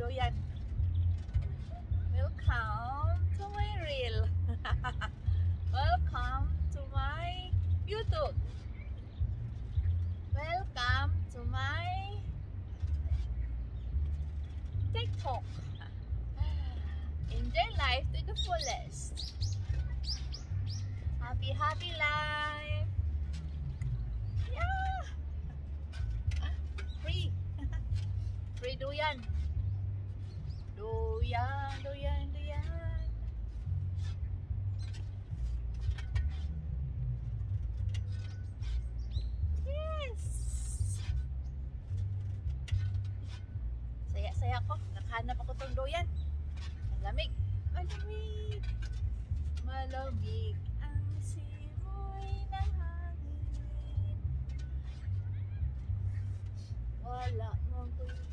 doyan. Welcome to my reel. Welcome to my YouTube. Welcome to my TikTok. Enjoy life to the fullest. Happy life. Yeah. Free. Free doyan. Doyan. Yes. Saya ko. Nakahanap ako tong doyan. Malamig. Malamig ang simoy ng hangin. Wala mong